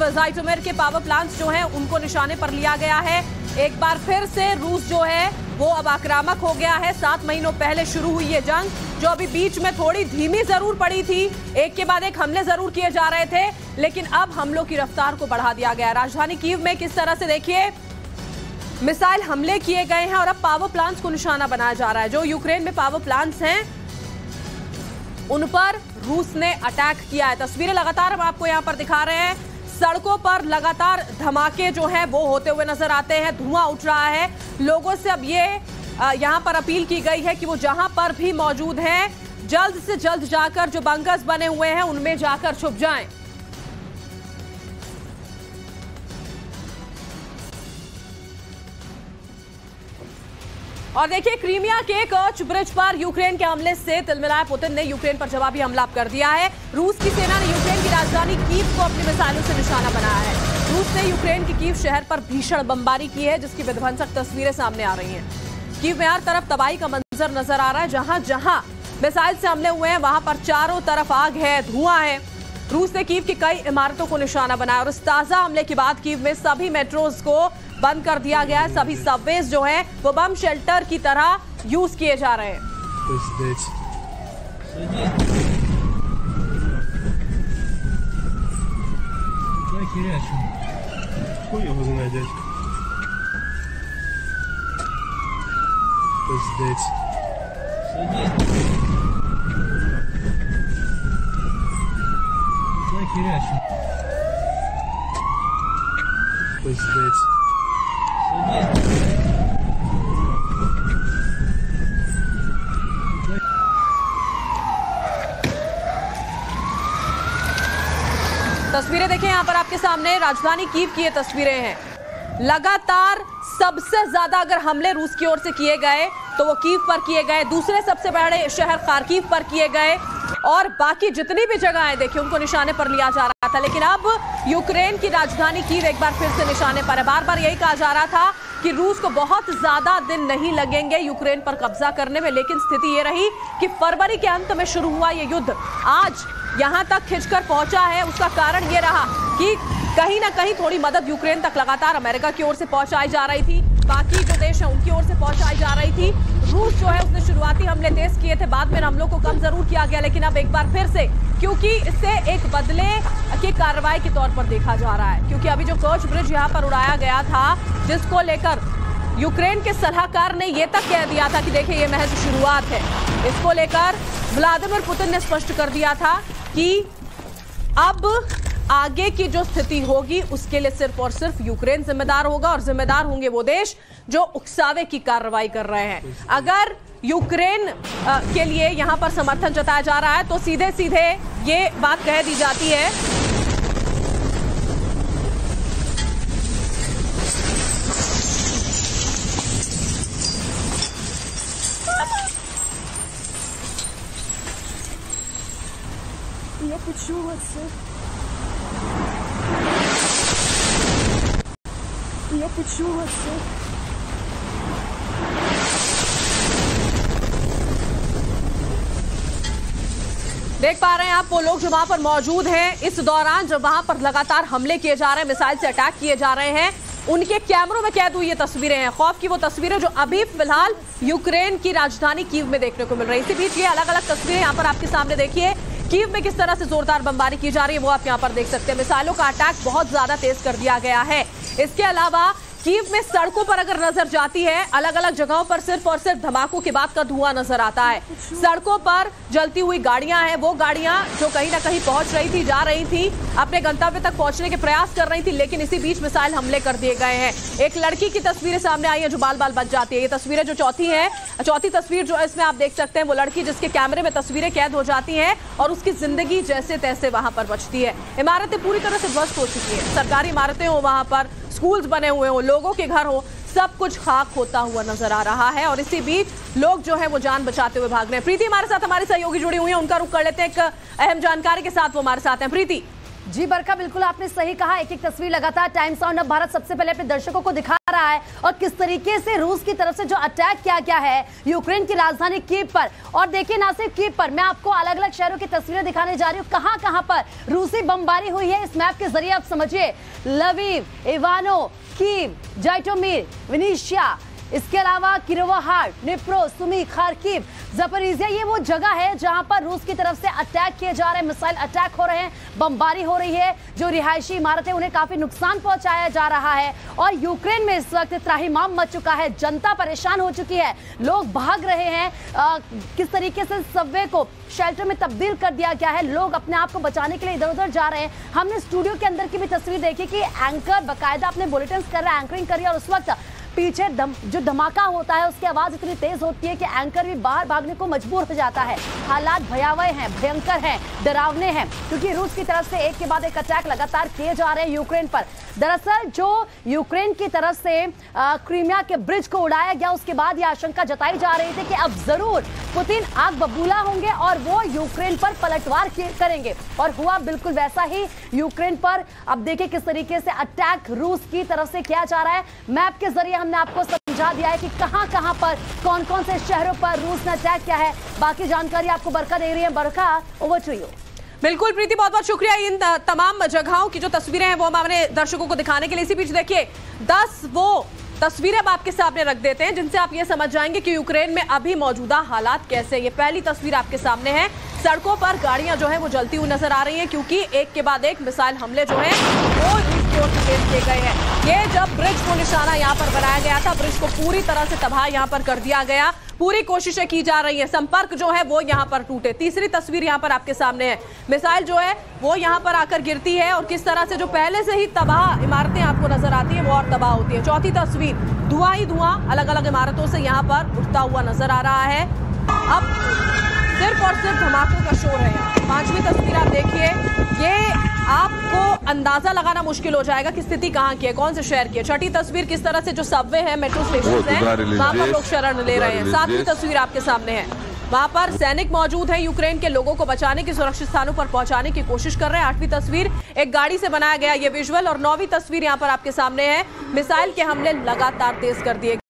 Kyiv, ज़ाइटोमिर के power plants जो हैं उनको निशाने पर लिया गया है। एक बार फिर से रूस जो है वो अब आक्रामक हो गया है। 7 महीनों पहले शुरू हुई ये जंग, जो अभी बीच में थोड़ी धीमी जरूर पड़ी थी, एक के बाद एक हमले जरूर किए जा रहे थे, लेकिन अब हमलों की रफ्तार को बढ़ा दिया गया है। राजधानी कीव में किस तरह से देखिए मिसाइल हमले किए गए हैं और अब पावर प्लांट्स को निशाना बनाया जा रहा है। जो यूक्रेन में पावर प्लांट्स हैं उन पर रूस ने अटैक किया है। तस्वीरें लगातार हम आपको यहां पर दिखा रहे हैं। सड़कों पर लगातार धमाके जो हैं वो होते हुए नजर आते हैं, धुआं उठ रहा है। लोगों से अब ये यहां पर अपील की गई है कि वो जहां पर भी मौजूद हैं जल्द से जल्द जाकर जो बंकर्स बने हुए हैं उनमें जाकर छुप जाएं। और देखिए क्रीमिया के कर्च ब्रिज पर यूक्रेन के हमले से तिलमिलाए पुतिन ने यूक्रेन पर जवाबी हमला कर दिया है। रूस की सेना ने यूक्रेन की राजधानी कीव को अपनी मिसाइलों से निशाना बनाया है। रूस ने यूक्रेन की कीव शहर पर भीषण बमबारी की है, जिसकी विध्वंसक तस्वीरें सामने आ रही हैं। कीव में हर तरफ तबाही का मंजर नजर आ रहा है। जहां जहां मिसाइल से हमले हुए हैं वहां पर चारों तरफ आग है, धुआं है। रूस ने कीव की कई इमारतों को निशाना बनाया और इस ताजा हमले के बाद कीव में सभी मेट्रोज को बंद कर दिया गया है। सभी सबवेज जो है वो बम शेल्टर की तरह यूज किए जा रहे हैं। तस्वीरें देखें यहाँ पर आपके सामने, राजधानी कीव की ये तस्वीरें हैं। लगातार सबसे ज्यादा अगर हमले रूस की ओर से किए गए तो वो कीव पर किए गए, दूसरे सबसे बड़े शहर खार्किव पर किए गए और बाकी जितनी भी जगहें देखिए उनको निशाने पर लिया जा रहा था। लेकिन अब यूक्रेन की राजधानी कीव एक बार फिर से निशाने पर है। बार बार यही कहा जा रहा था कि रूस को बहुत ज्यादा दिन नहीं लगेंगे यूक्रेन पर कब्जा करने में, लेकिन स्थिति ये रही कि फरवरी के अंत में शुरू हुआ ये युद्ध आज यहां तक खिंचकर पहुंचा है। उसका कारण ये रहा कि कहीं ना कहीं थोड़ी मदद यूक्रेन तक लगातार अमेरिका की ओर से पहुंचाई जा रही थी, बाकी जो देश हैं उनकी ओर से पहुंचाई जा रही थी। रूस जो है उसने शुरुआती हमले तेज किए थे, बाद में हमलों को कम जरूर किया गया, लेकिन अब एक बार फिर से, क्योंकि इसे एक बदले की कार्रवाई के तौर पर देखा जा रहा है। क्योंकि अभी जो कर्च ब्रिज यहाँ पर उड़ाया गया था, जिसको लेकर यूक्रेन के सलाहकार ने यह तक कह दिया था कि देखिए ये महज शुरुआत है, इसको लेकर व्लादिमीर पुतिन ने स्पष्ट कर दिया था कि अब आगे की जो स्थिति होगी उसके लिए सिर्फ और सिर्फ यूक्रेन जिम्मेदार होगा और जिम्मेदार होंगे वो देश जो उकसावे की कार्रवाई कर रहे हैं। अगर यूक्रेन के लिए यहां पर समर्थन जताया जा रहा है तो सीधे सीधे ये बात कह दी जाती है Я почула це. Я почула це. देख पा रहे हैं आप वो लोग जो वहां पर मौजूद हैं इस दौरान जब वहां पर लगातार हमले किए जा रहे हैं, मिसाइल से अटैक किए जा रहे हैं, उनके कैमरों में कैद हुई ये तस्वीरें हैं। खौफ की वो तस्वीरें जो अभी फिलहाल यूक्रेन की राजधानी कीव में देखने को मिल रही है। इसी बीच ये अलग अलग तस्वीरें यहाँ पर आपके सामने देखिए। कीव में किस तरह से जोरदार बमबारी की जा रही है वो आप यहाँ पर देख सकते हैं। मिसाइलों का अटैक बहुत ज्यादा तेज कर दिया गया है। इसके अलावा कीव में सड़कों पर अगर नजर जाती है, अलग अलग जगहों पर सिर्फ और सिर्फ धमाकों के बाद का धुआं नजर आता है। सड़कों पर जलती हुई गाड़ियां हैं, वो गाड़ियां जो कहीं ना कहीं पहुंच रही थी, जा रही थी, अपने गंतव्य तक पहुंचने के प्रयास कर रही थी, लेकिन इसी बीच मिसाइल हमले कर दिए गए हैं। एक लड़की की तस्वीरें सामने आई है जो बाल बाल बच जाती है। ये तस्वीरें जो चौथी तस्वीर जो इसमें आप देख सकते हैं, वो लड़की जिसके कैमरे में तस्वीरें कैद हो जाती हैं और उसकी जिंदगी जैसे तैसे वहां पर बचती है। इमारतें पूरी तरह से ध्वस्त हो चुकी है, सरकारी इमारतें हो, वहां पर स्कूल्स बने हुए हो, लोगों के घर हो, सब कुछ खाक होता हुआ नजर आ रहा है। और इसी बीच लोग जो है वो जान बचाते हुए भाग रहे हैं। प्रीति हमारे साथ, हमारी सहयोगी जुड़ी हुई है, उनका रुख कर लेते हैं। एक अहम जानकारी के साथ वो हमारे साथ हैं। प्रीति जी बरका, बिल्कुल आपने सही कहा। एक एक तस्वीर लगातार टाइम्स ऑन अब भारत सबसे पहले अपने दर्शकों को दिखा रहा है और किस तरीके से रूस की तरफ से जो अटैक किया गया है यूक्रेन की राजधानी कीव पर। और देखिए ना सिर्फ कीव पर, मैं आपको अलग अलग शहरों की तस्वीरें दिखाने जा रही हूँ कहां कहां पर रूसी बमबारी हुई है। इस मैप के जरिए आप समझिए, लवीव, इवानो, कीव, जाइटोमिर, विनीशिया, इसके अलावा Kirovohrad, Dnipro, Sumy, Kharkiv, Zaporizhzhia, ये वो जगह है जहां पर रूस की तरफ से अटैक किए जा रहे हैं, मिसाइल अटैक हो रहे हैं, बमबारी हो रही है। जो रिहायशी इमारतें उन्हें काफी नुकसान पहुंचाया जा रहा है और यूक्रेन में इस वक्त त्राहिमाम मच चुका है, जनता परेशान हो चुकी है, लोग भाग रहे हैं। किस तरीके से सबवे को शेल्टर में तब्दील कर दिया गया है, लोग अपने आप को बचाने के लिए इधर उधर जा रहे हैं। हमने स्टूडियो के अंदर की भी तस्वीर देखी कि एंकर बाकायदा अपने बुलेटिन कर रहा है, एंकरिंग कर रही है और उस वक्त पीछे जो धमाका होता है उसकी आवाज इतनी तेज होती है कि एंकर भी बाहर भागने को मजबूर हो जाता है। हालात भयावह हैं, भयंकर हैं, डरावने हैं, क्योंकि रूस की तरफ से एक के बाद एक अटैक लगातार किए जा रहे हैं यूक्रेन पर। दरअसल जो यूक्रेन की तरफ से क्रीमिया के ब्रिज को उड़ाया गया, उसके बाद यह आशंका जताई जा रही थी कि अब जरूर पुतिन आग बबूला होंगे और वो यूक्रेन पर पलटवार करेंगे, और हुआ बिल्कुल वैसा ही यूक्रेन पर। अब देखिए किस तरीके से अटैक रूस की तरफ से किया जा रहा है। मैप के जरिए हमने आपको समझा दिया है कि कहां कहां पर कौन कौन से शहरों पर रूस ने अटैक किया है। बाकी जानकारी आपको बरका दे रही है। बरका, ओवर टू यू। बिल्कुल प्रीति, बहुत बहुत शुक्रिया इन तमाम जगहों की जो तस्वीरें हैं वो हम अपने दर्शकों को दिखाने के लिए। इसी बीच देखिए 10 वो तस्वीरें अब आपके सामने रख देते हैं जिनसे आप ये समझ जाएंगे कि यूक्रेन में अभी मौजूदा हालात कैसे। ये पहली तस्वीर आपके सामने है, सड़कों पर गाड़ियां जो है वो जलती हुई नजर आ रही हैं, क्योंकि एक के बाद एक मिसाइल हमले जो हैं वो रूस की ओर से तेज किए गए हैं। ये जब ब्रिज को निशाना यहाँ पर बनाया गया था, ब्रिज को पूरी तरह से तबाह यहाँ पर कर दिया गया, पूरी कोशिशें की जा रही है, संपर्क जो है वो यहाँ पर टूटे। तीसरी तस्वीर यहाँ पर आपके सामने है, मिसाइल जो है वो यहाँ पर आकर गिरती है और किस तरह से जो पहले से ही तबाह इमारतें आपको नजर आती है वो और तबाह होती है। चौथी तस्वीर, धुआं ही धुआं अलग अलग इमारतों से यहाँ पर उठता हुआ नजर आ रहा है। अब सिर्फ और सिर्फ धमाकों का शोर है यहाँ। पांचवी तस्वीर आप देखिए, ये आपको अंदाजा लगाना मुश्किल हो जाएगा कि स्थिति कहाँ की है, कौन से शहर की है। छठी तस्वीर, किस तरह से जो सबवे है, मेट्रो स्टेशन है, वहां पर लोग शरण ले रहे हैं। सातवीं तस्वीर आपके सामने है, वहां पर सैनिक मौजूद हैं, यूक्रेन के लोगों को बचाने की, सुरक्षित स्थानों पर पहुंचाने की कोशिश कर रहे हैं। आठवीं तस्वीर, एक गाड़ी से बनाया गया ये विजुअल, और नौवीं तस्वीर यहाँ पर आपके सामने है, मिसाइल के हमले लगातार तेज कर दिए